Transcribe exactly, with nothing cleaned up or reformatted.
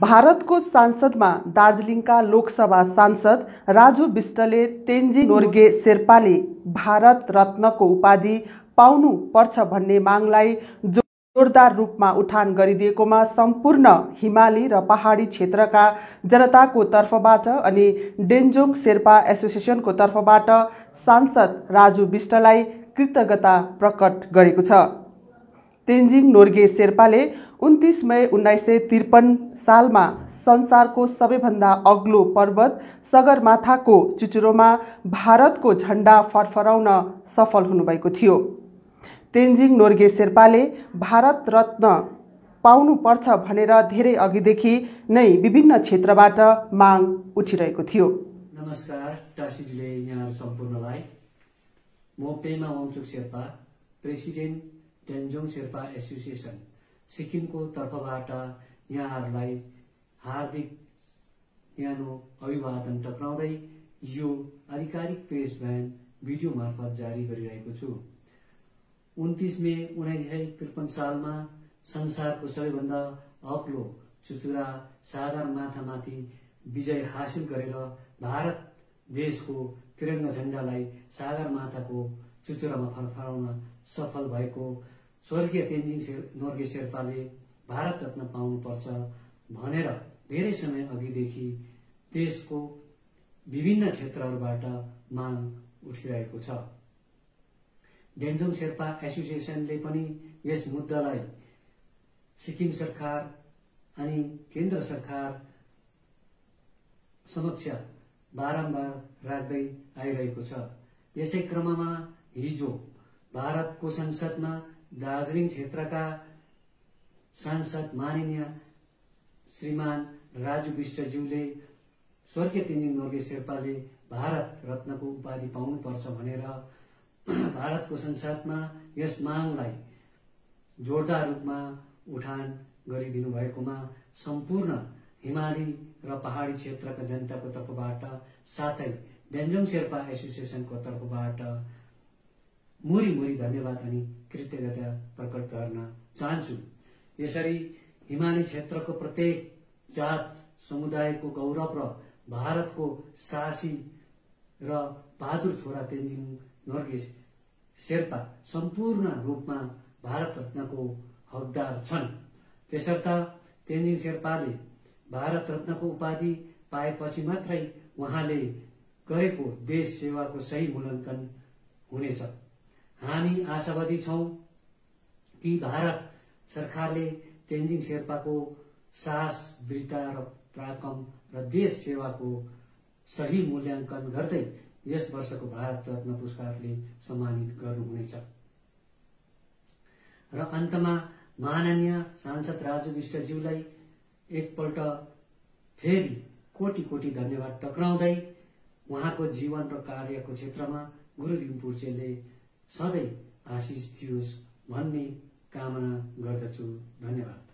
भारतको संसदमा दार्जिलिङका लोकसभा सांसद राजु विष्टले तेन्जिङ नोर्गे शेर्पाले भारत रत्नको उपाधि पाउनु पर्छ भन्ने मागलाई जोरदार रूपमा उठान गरिदिएकोमा सम्पूर्ण हिमाली र पहाडी क्षेत्रका जनताको तर्फबाट अनि डेन्जोङ शेर्पा एसोसिएसनको तर्फबाट सांसद राजु विष्टलाई कृतज्ञता प्रकट गरेको छ। तेन्जिङ नोर्गे शेर्पाले उन्तीस मई उन्नाइस सय त्रिपन्न सालमा संसारको सबैभन्दा अग्लो पर्वत सगरमाथाको चुचुरोमा भारतको झण्डा फरफराउन सफल हुनुभएको थियो। तेन्जिङ नोर्गे शेर्पाले भारत रत्न पाउनु पर्छ भनेर धेरै अघिदेखि नै विभिन्न क्षेत्रबाट माग उठिरहेको थियो। नमस्कार टासीजीले यहाँहरु सम्पूर्णलाई म पेमा वाङचुक शेर्पा प्रेसिडेन्ट डेन्जोङ शेर्पा एसोसिएसन सिक्किमको तर्फबाट यहाँहरुलाई हार्दिक न्यानो अभिवादन टक्राउँदै यो आधिकारिक प्रेस बयान भिडियो मार्फत जारी गरिरहेको छु। उन्तीस मे उन्नाइस सय त्रिपन्न सालमा संसारको सबैभन्दा अग्लो चुचुरा सगरमाथामाथि विजय हासिल गरेर भारत देशको तिरंगा झण्डालाई सगरमाथाको चुचुरामा फरफराउन सफल भएको स्वर्गीय तेन्जिङ नोर्गे शेर्पाले भारत रत्न पाउनु पर्छ भनेर धेरै समय अघिदेखि देशको विभिन्न क्षेत्रहरूबाट माग उठिरहेको छ। डेन्जोङ शेर्पा एसोसिएसनले पनि यस मुद्दालाई सिक्किम सरकार अनि केन्द्र सरकार समक्ष बारम्बार राख्दै आइरहेको छ। यसै क्रममा हिजो भारतको संसदमा दार्जिलिङ क्षेत्रका सांसद माननीय श्रीमान राजु विष्टज्यूले स्वर्गीय तेन्जिङ नोर्गे शेर्पाले भारत रत्नको उपाधि पाउनु पर्छ भनेर भारतको संसदमा यस मागलाई जोरदार रूपमा उठान गरिदिनु भएकोमा सम्पूर्ण हिमाली र पहाडी क्षेत्रका जनताको तर्फबाट साथै डेन्जोङ शेर्पा एसोसिएसनको तर्फबाट मुरी मुरी धन्यवाद अनि कृतज्ञता प्रकट गर्न चाहन्छु। यसरी हिमाली क्षेत्रको प्रत्येक जात समुदायको गौरव र भारतको साहसी र बहादुर छोरा तेन्जिङ नोर्गे शेर्पा सम्पूर्ण रूपमा भारत रत्नको हकदार छन्। त्यसर्थ तेन्जिङ शेर्पाले भारत रत्नको उपाधि पाएपछि मात्रै उहाँले गरेको देश सेवाको सही मूल्याङ्कन हुनेछ। हामी आशावादी छौं कि भारत सरकारले तेन्जिङ शेर्पाको साहस, वीरता र पराक्रम र देश सेवाको सही मूल्याङ्कन गर्दै यस वर्षको भारत रत्न पुरस्कारले सम्मानित गर्नुहुनेछ। र अन्तमा माननीय सांसद राजु विष्टज्यूलाई एकपल्ट फेरि कोटी कोटी धन्यवाद टक्राउँदै उहाँको जीवन र कार्यको क्षेत्रमा गुरु रिम्पोचेले सधैँ आशिष दियोस् भन्ने कामना गर्दछु। धन्यवाद।